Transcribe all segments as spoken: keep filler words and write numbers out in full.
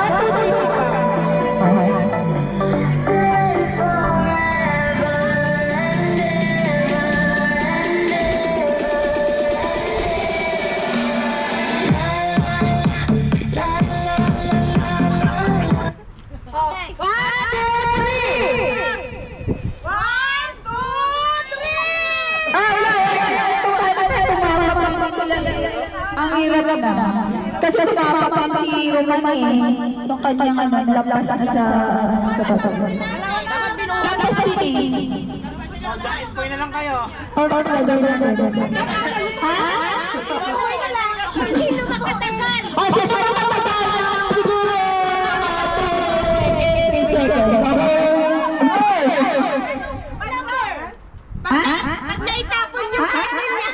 Ang hirap na. Kasi sumapapan si Roman eh. Itong kanyang ano, lapas na sa sa pasok. Lapas din eh. Jacket boy na lang kayo. Oo, oo, oo. Ha? Boy na lang. Hindi lumatagal. Oh, siguro matagal lang. Siguro. three seconds. Ha? Pag naitapon niyo pa rin yan.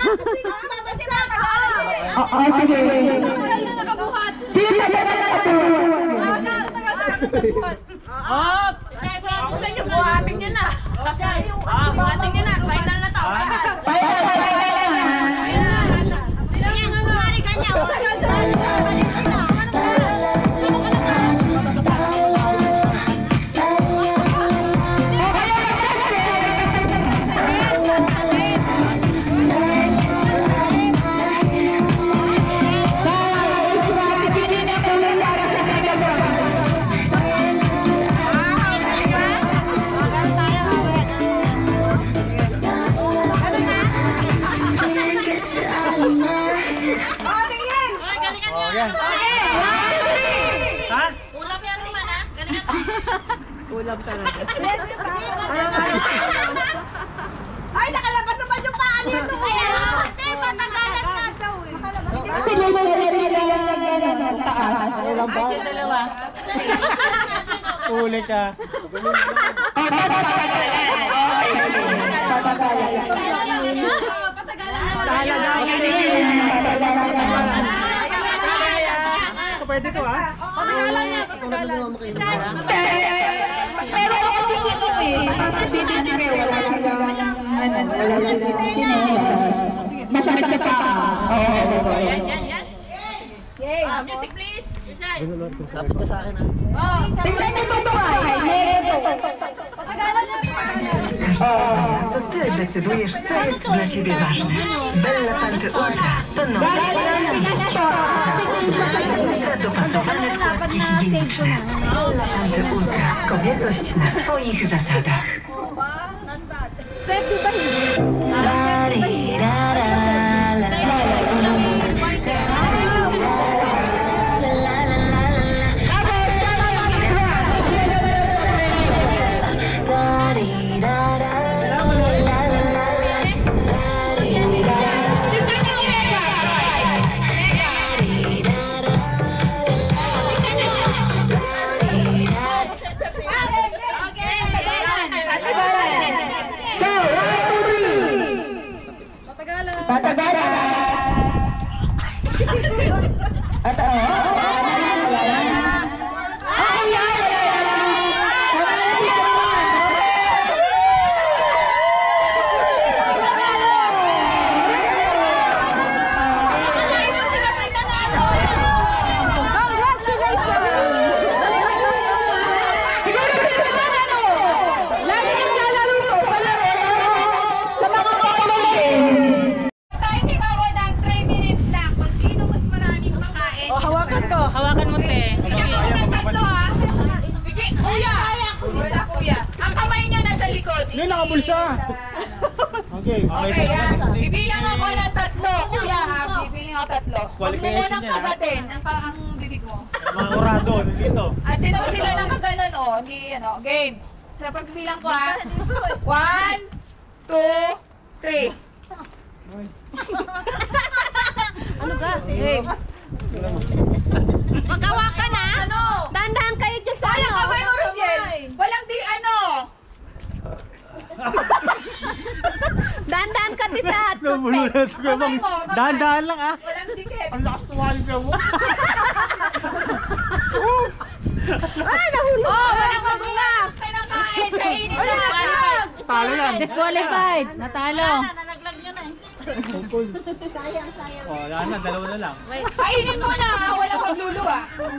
Oo, sige. Sino sa tagal na nakabuhat? Oh, sa inyo, buhating nyo na. Ah, buhating nyo na. Final na to. Final, final na. Yan, kumari ka niya. Ulam talaga. Ay, nakalabas naman yung paan nito. Kaya, hindi, patanggalan ka daw eh. Kasi lulari lang yan taas. Ulam ba? Uli ka. Pwede to ah? Patagalan niya, patagalan. Pero ako kasi sino eh. Sabihin na kayo, wala silang, ano, wala silang chinelas. Masakit sa paa. Oo. Yan, yan, yan. Yay! Music please! Tapos sa akin ah. Tingnan niyo ito ay. Patagalan niya, patagalan. To ty decydujesz, co jest dla ciebie ważne. Bella Panty Ultra to nowe, ultra dopasowane wkładki higieniczne. Bella Panty Ultra. Kobiecość na twoich zasadach. Patagalan. At oo. Ako yan. Patagalan yan. Siguro sila naman ano. Lagi nang lalaro ko. Sa mga kapalagay. Hawakan ko. Hawakan mo, te. Bigyan ko ng tatlo, ha? Bigyan, kuya! Wala, kuya. Ang kamay niya nasa likod. Hindi, nakabulsa. Okay. Okay, ha? Bibilang ako ng tatlo. Kuya, ha? Bibilang ako tatlo. Huwag mo munang kagatin ang, ang bibig mo. Mga urado, dito. At dito sila nakaganon, oh. Hindi, ano, game. Sa pagbilang ko, ha? One, two, three. Ano ka? Game. Mag-awakan na. Ano? Dandahan kayo dyan sa ano. Ay, kamay mo, Rochelle. Walang di, ano. Dandahan ka din sa Nabulo na sa kuya bang. Dahan-dahan lang ah. Walang dikit. Ang lakas tumalim ka mo. Ay, nahulog. Oh, walang magulang. Pinakain, kainin na lang. Talo yan. Disqualified. Natalo. Nalaglag nyo na eh. Oh, wala na, dalawa na lang. Kainin mo na, walang magluluwa.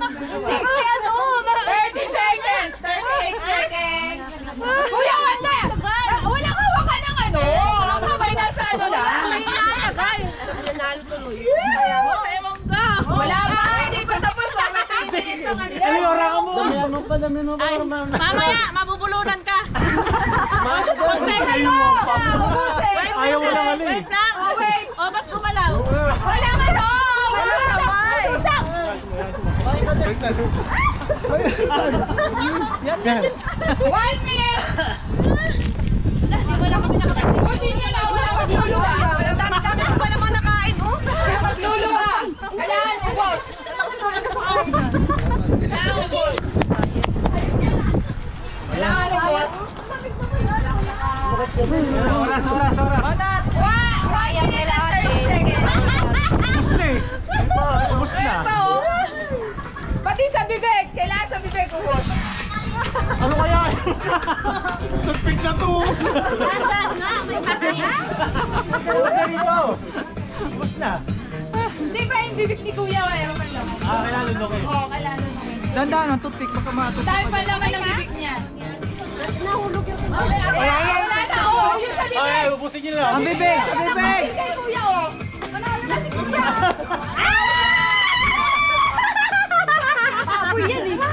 thirty seconds, thirty-eight seconds. Kuya, wala! Wala ka waka ng ano. Ang kamay nasa ano lang. Wala pa, hindi pa tapos. So, may three minutes ang kanila. Ano, ora ka mo. Damihan mo pa, damihan mo pa. Ay, mamaya, mabubulunan ka. One second. Ayaw mo lang ano eh. Wait lang. Oh, wait. O, ba't gumalaw? Wala ka no! Wala kamay! One minute! Wala kami nakakain. Pusin nyo na, wala magluluwa. Wala dami-dami ko pa naman nakain, oh. Wala magluluwa. Kailangan ubos. Kailangan ubos. Kailangan ubos. Oras, oras, oras. One minute and thirty seconds. Ubus na eh. Ubus na. Ito, oh. Pati sa bibig. Kailangan sa bibig ubos. Ano kaya? Tagpig na to. Ubus na rito. Ubus na. Hindi ba yung bibig ni Kuya? Mayroon man lang. Ah, kailangan lunukin. Oo, kailangan lunukin. Dandaan ang toothpick, baka matutupag. Dahil pa laman ng bibig niya. Nahulog yung bibig. Wala na, oo. Yun sa bibig. Ay, ubusin niyo lang. Ang bibig, sa bibig. Kay Kuya, oh. Manalo na si Kuya. Papoy yan eh.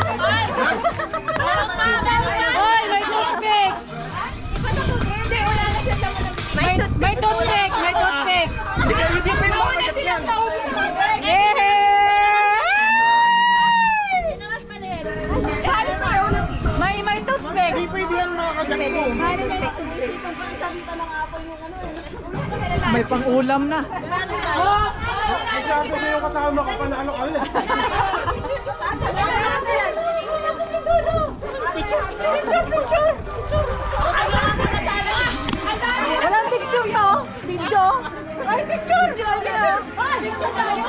Hoy, may toothpick! Hindi, wala na siya laman ng bibig. May, may toothpick! May toothpick! Nauna silang naubos sa bibig. Yay! May, may toothpick! Hindi pwede yan mga kagano mo. May pang-ulam na. Oh! Masyado na yung kasama ko pala ano kami. Walang picture to. Video. Ay, picture. Picture tayo.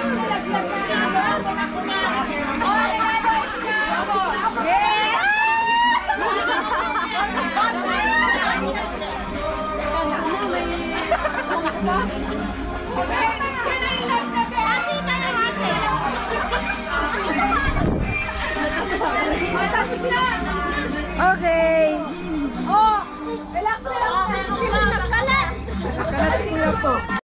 Okay! Oh, relax, relax. Kalat. Kalat po.